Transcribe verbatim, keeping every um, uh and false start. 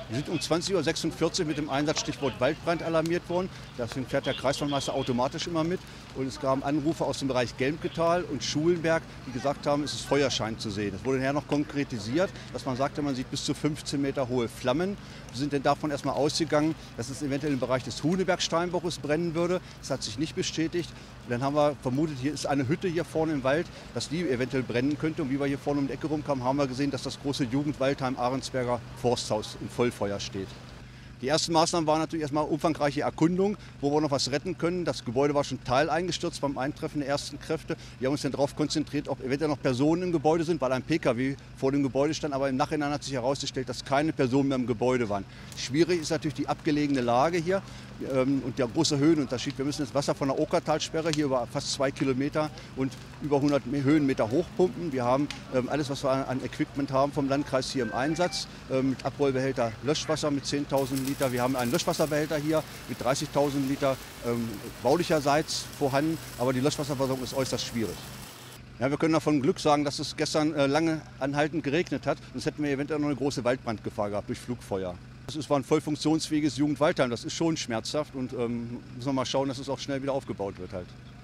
Wir sind um zwanzig Uhr sechsundvierzig mit dem Einsatzstichwort Waldbrand alarmiert worden. Deswegen fährt der Kreisbahnmeister automatisch immer mit. Und es kamen Anrufe aus dem Bereich Gelmketal und Schulenberg, die gesagt haben, es ist Feuerschein zu sehen. Es wurde nachher noch konkretisiert, dass man sagte, man sieht bis zu fünfzehn Meter hohe Flammen. Wir sind dann davon erstmal ausgegangen, dass es eventuell im Bereich des Huneberg-Steinbruches brennen würde. Das hat sich nicht bestätigt. Und dann haben wir vermutet, hier ist eine Hütte hier vorne im Wald, dass die eventuell brennen könnte. Und wie wir hier vorne um die Ecke rumkamen, haben wir gesehen, dass das große Jugendwaldheim Ahrensberger Forsthaus in Vollfeuer steht. Die ersten Maßnahmen waren natürlich erstmal umfangreiche Erkundung, wo wir noch was retten können. Das Gebäude war schon teileingestürzt beim Eintreffen der ersten Kräfte. Wir haben uns dann darauf konzentriert, ob eventuell noch Personen im Gebäude sind, weil ein P K W vor dem Gebäude stand. Aber im Nachhinein hat sich herausgestellt, dass keine Personen mehr im Gebäude waren. Schwierig ist natürlich die abgelegene Lage hier ähm, und der große Höhenunterschied. Wir müssen das Wasser von der Okertalsperre hier über fast zwei Kilometer und über hundert Höhenmeter hochpumpen. Wir haben ähm, alles, was wir an Equipment haben vom Landkreis hier im Einsatz, ähm, mit Abrollbehälter Löschwasser mit zehntausend Liter. Wir haben einen Löschwasserbehälter hier mit dreißigtausend Liter ähm, baulicherseits vorhanden, aber die Löschwasserversorgung ist äußerst schwierig. Ja, wir können davon Glück sagen, dass es gestern äh, lange anhaltend geregnet hat, sonst hätten wir eventuell noch eine große Waldbrandgefahr gehabt durch Flugfeuer. Es war ein voll funktionsfähiges Jugendwaldheim, das ist schon schmerzhaft und ähm, müssen wir mal schauen, dass es auch schnell wieder aufgebaut wird halt.